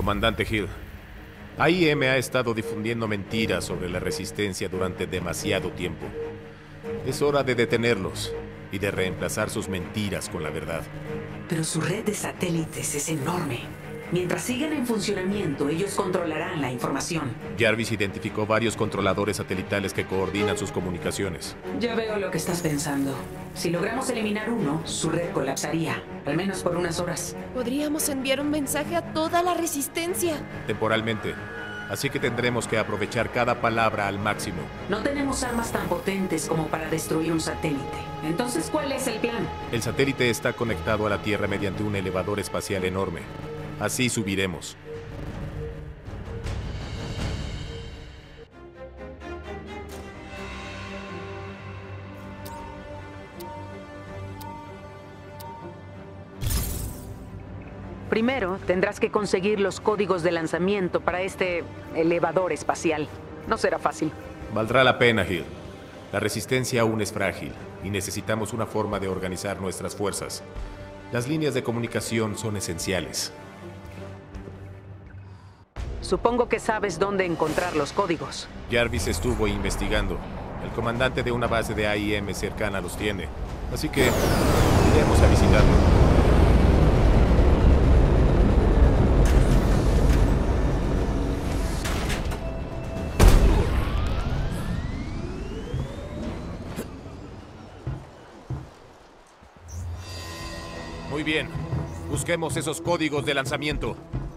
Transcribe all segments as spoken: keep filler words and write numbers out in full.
Comandante Hill, A I M ha estado difundiendo mentiras sobre la Resistencia durante demasiado tiempo. Es hora de detenerlos y de reemplazar sus mentiras con la verdad. Pero su red de satélites es enorme. Mientras sigan en funcionamiento, ellos controlarán la información. Jarvis identificó varios controladores satelitales que coordinan sus comunicaciones. Ya veo lo que estás pensando. Si logramos eliminar uno, su red colapsaría, al menos por unas horas. Podríamos enviar un mensaje a toda la Resistencia. Temporalmente. Así que tendremos que aprovechar cada palabra al máximo. No tenemos armas tan potentes como para destruir un satélite. Entonces, ¿cuál es el plan? El satélite está conectado a la Tierra mediante un elevador espacial enorme. Así subiremos. Primero, tendrás que conseguir los códigos de lanzamiento para este elevador espacial. No será fácil. Valdrá la pena, Hill. La resistencia aún es frágil y necesitamos una forma de organizar nuestras fuerzas. Las líneas de comunicación son esenciales. Supongo que sabes dónde encontrar los códigos. Jarvis estuvo investigando. El comandante de una base de A I M cercana los tiene. Así que iremos a visitarlo. Muy bien. Busquemos esos códigos de lanzamiento.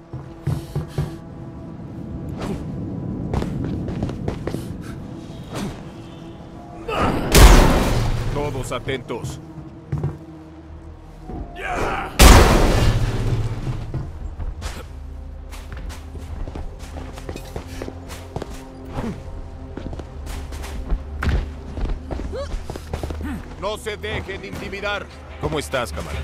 Todos atentos. No se dejen intimidar. ¿Cómo estás, camarada?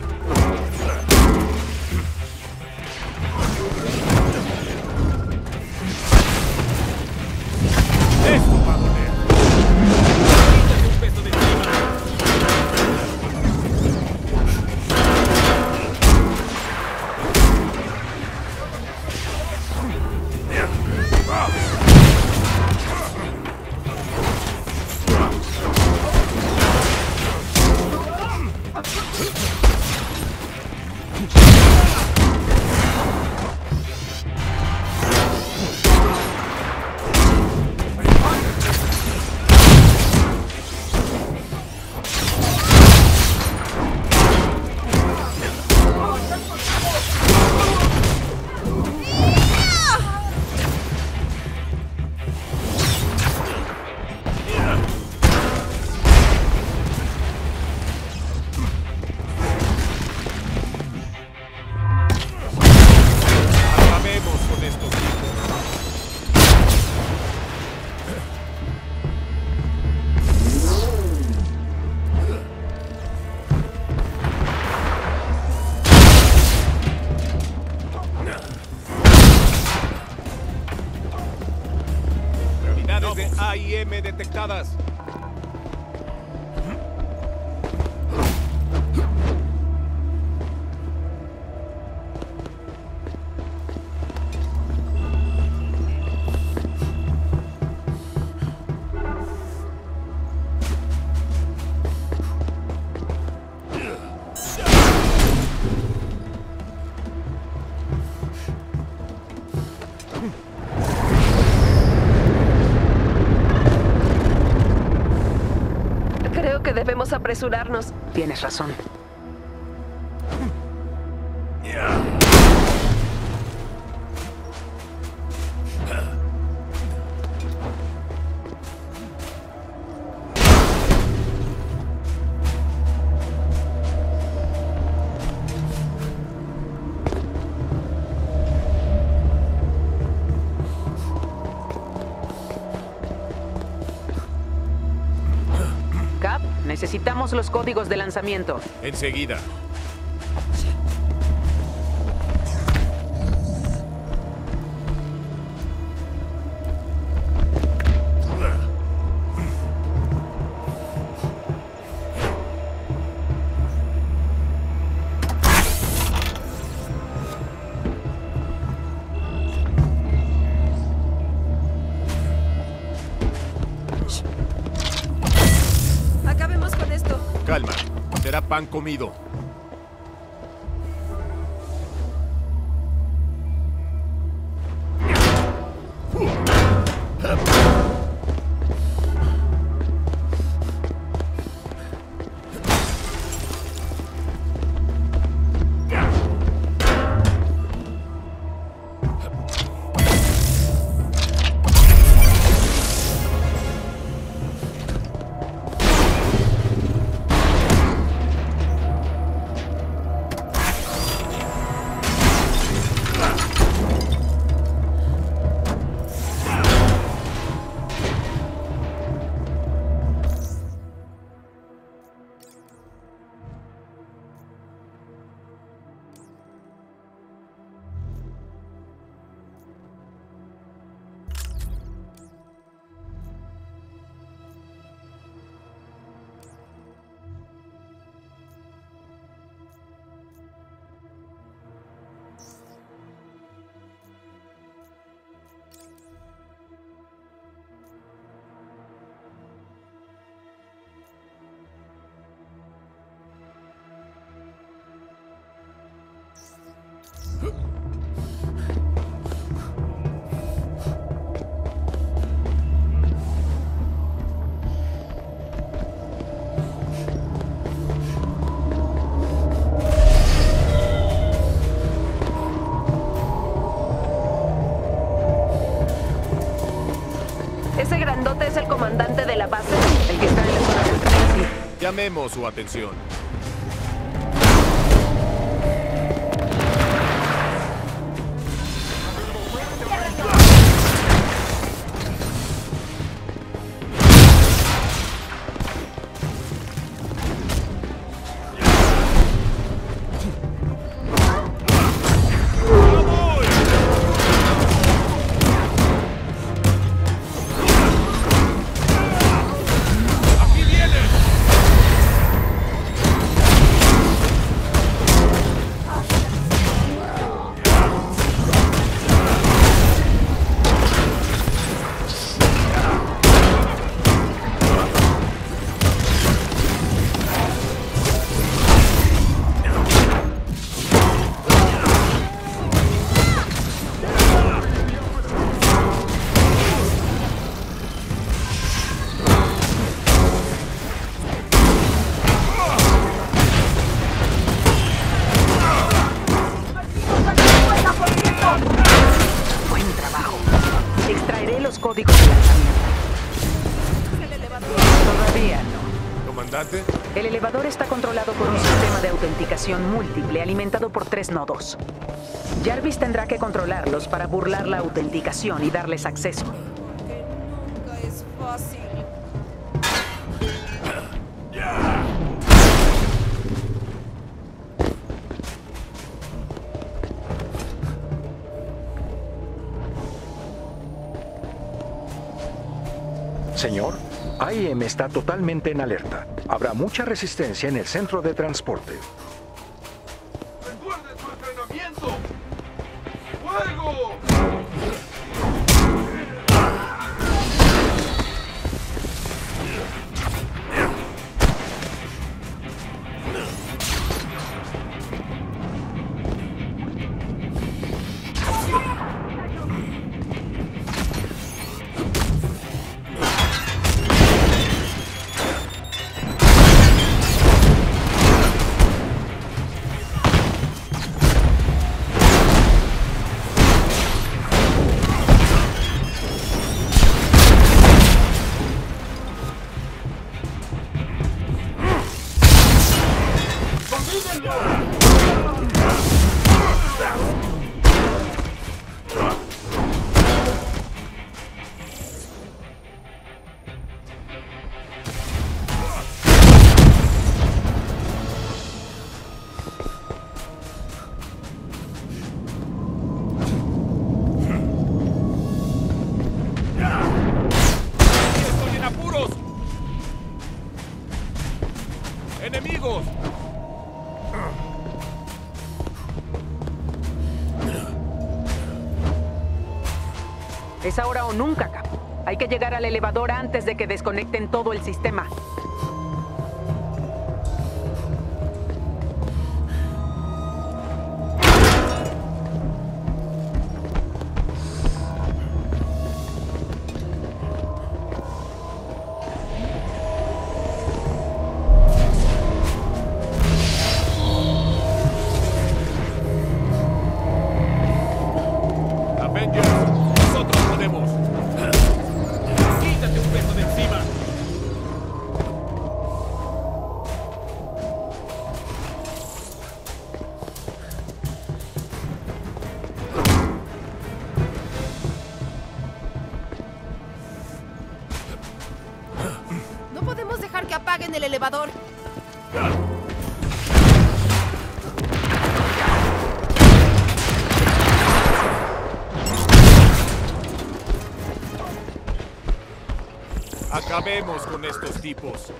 ¡Esto va a doler! ¡Quítate un peso de encima! A I M detectadas. Debemos apresurarnos. Tienes razón. Necesitamos los códigos de lanzamiento. Enseguida. pan comido. ¿Ese grandote es el comandante de la base? ¿El que está en la zona del tren? Llamemos su atención. Códigos de lanzamiento. Todavía no. ¿Comandante? El elevador está controlado por un sistema de autenticación múltiple alimentado por tres nodos. Jarvis tendrá que controlarlos para burlar la autenticación y darles acceso. Que nunca es fácil. Señor, I M está totalmente en alerta. Habrá mucha resistencia en el centro de transporte. ¡Recuerden su entrenamiento! ¡Fuego! ¡Enemigos! Es ahora o nunca, Cap. Hay que llegar al elevador antes de que desconecten todo el sistema. en el elevador. Acabemos con estos tipos.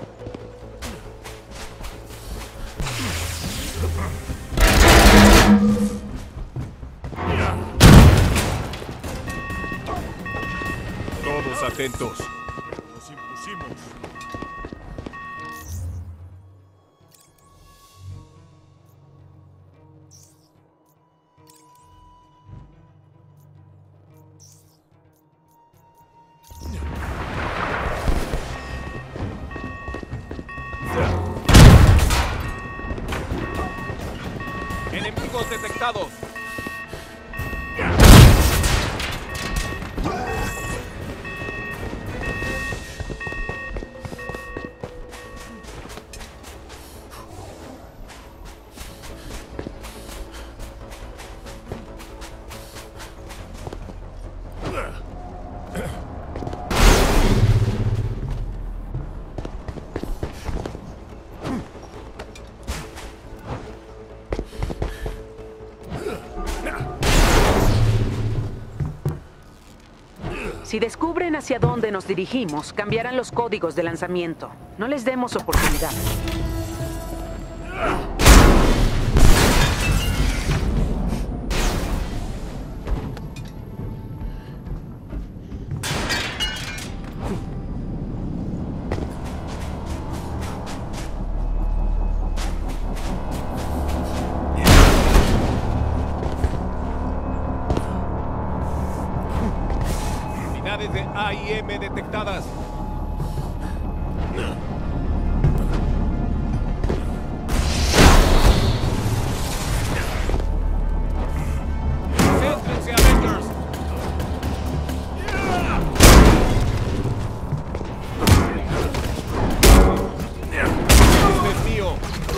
Todos atentos. Nos impusimos. Enemigos detectados. Si descubren hacia dónde nos dirigimos, cambiarán los códigos de lanzamiento. No les demos oportunidad. Unidades de A I M detectadas. Céntrense, Avengers. Este es mío.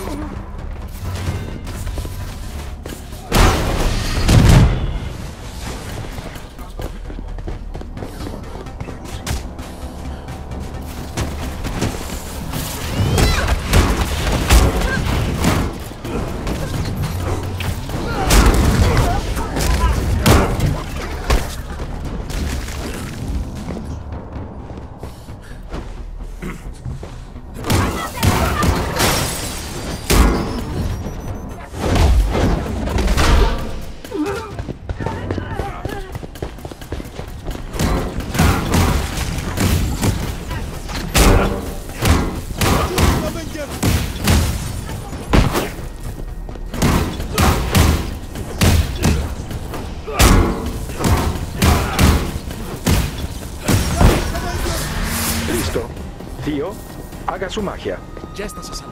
Listo. Tío, haga su magia. Ya estás a salvo.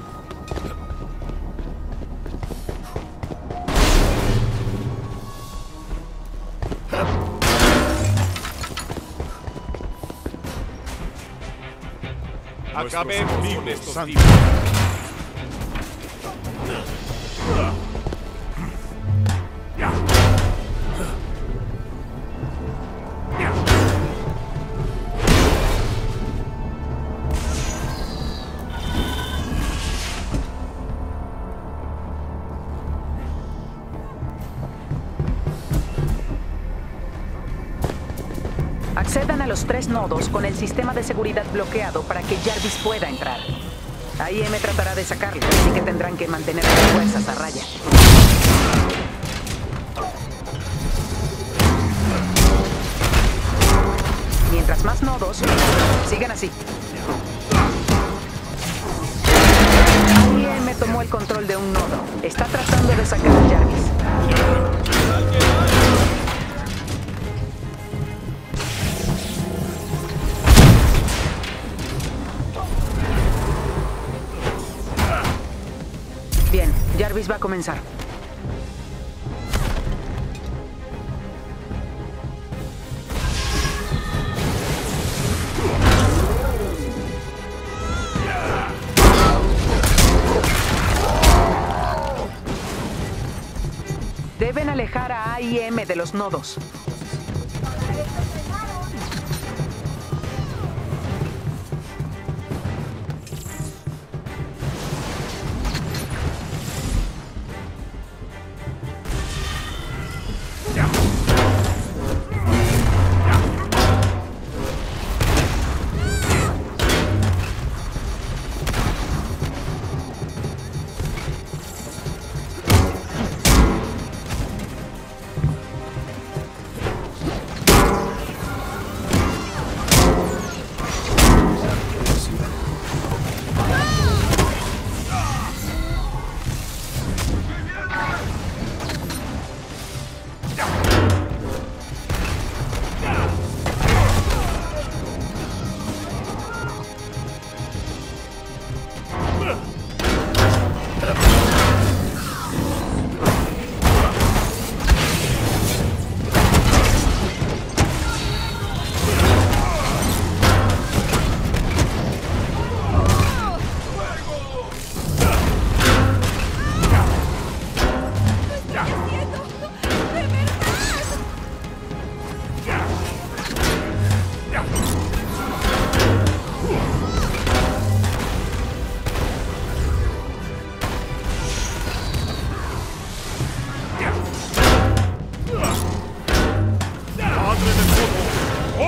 Acabemos con estos Santos. tipos. Accedan a los tres nodos con el sistema de seguridad bloqueado para que Jarvis pueda entrar. A I M tratará de sacarlo, así que tendrán que mantener las fuerzas a raya. Mientras más nodos, sigan así. I M tomó el control de un nodo. Está tratando de sacar a Jarvis. Bien, Jarvis va a comenzar. Deben alejar a A I M de los nodos.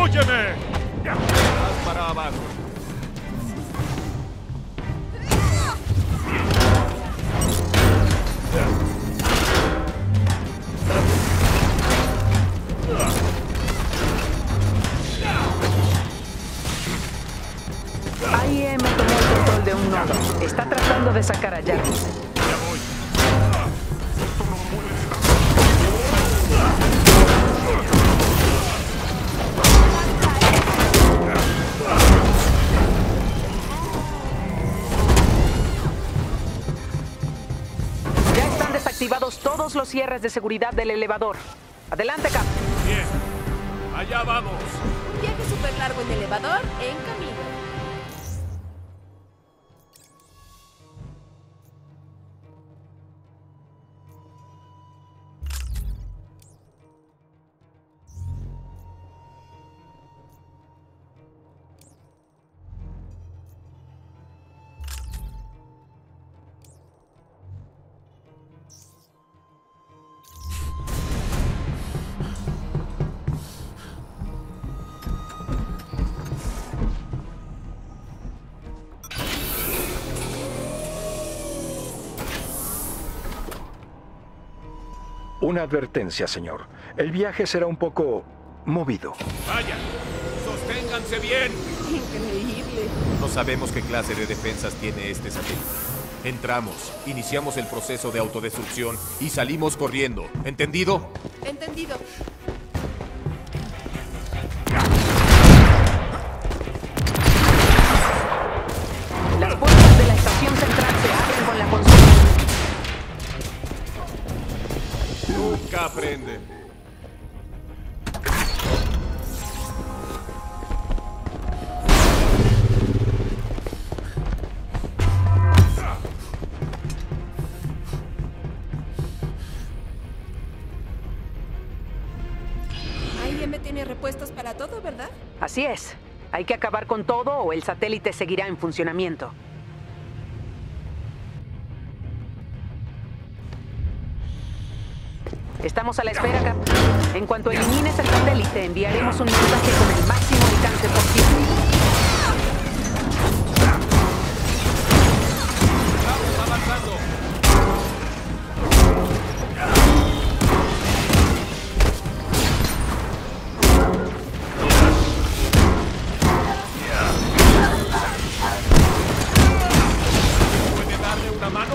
¡Destrúyeme! Vas para abajo. A I M tomó el control de un nodo. Está tratando de sacar a Jarvis. Ya voy. Ya están desactivados todos los cierres de seguridad del elevador. Adelante, Cap. Bien. Allá vamos. Un viaje súper largo en elevador en camino. Una advertencia, señor. El viaje será un poco movido. Vaya. Sosténganse bien. Increíble. No sabemos qué clase de defensas tiene este satélite. Entramos, iniciamos el proceso de autodestrucción y salimos corriendo. ¿Entendido? Entendido. Las puertas de la estación central se abren con la consola. Nunca aprenden. A I M tiene repuestos para todo, ¿verdad? Así es. Hay que acabar con todo o el satélite seguirá en funcionamiento. Estamos a la espera, Cap. En cuanto elimines el satélite, enviaremos un mensaje con el máximo alcance posible. Estamos avanzando. ¿Puede darle una mano?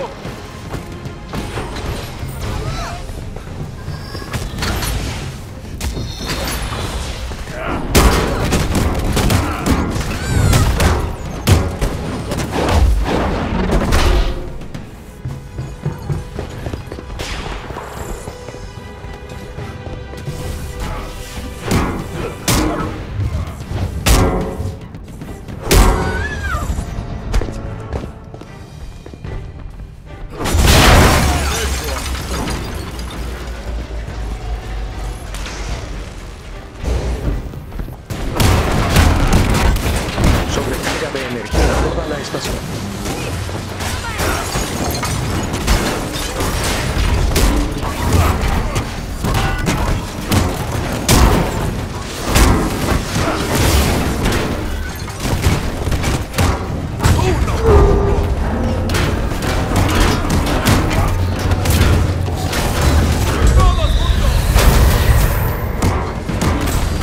Sobrecarga de energía a toda la estación.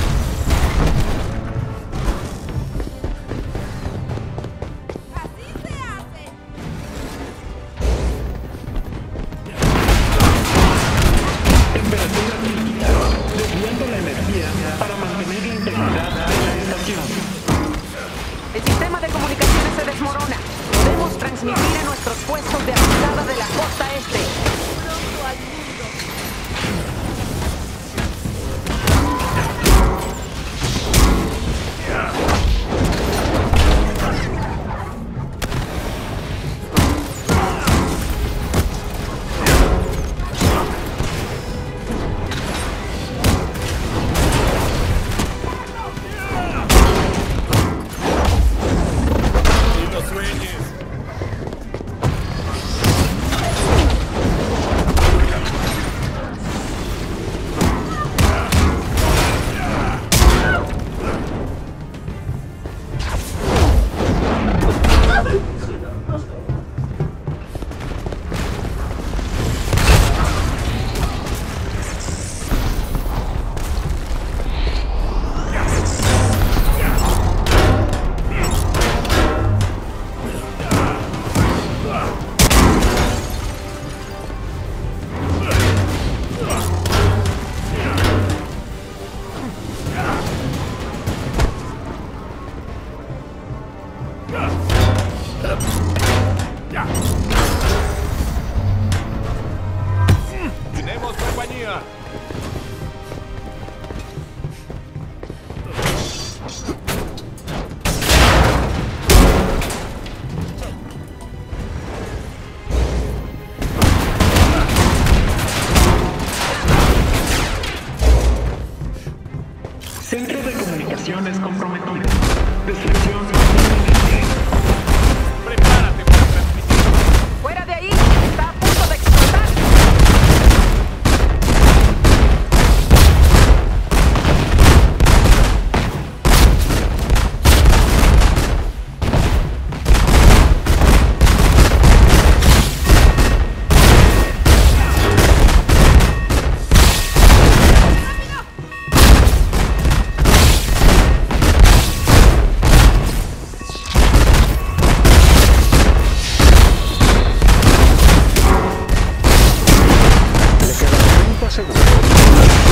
¡Así se ¡Fuera! Centro de comunicaciones comprometido. Destrucción inminente. ¡Prepárate para transmisión! ¡Fuera de ahí! ¡Está a punto de explotar! Le quedan treinta segundos.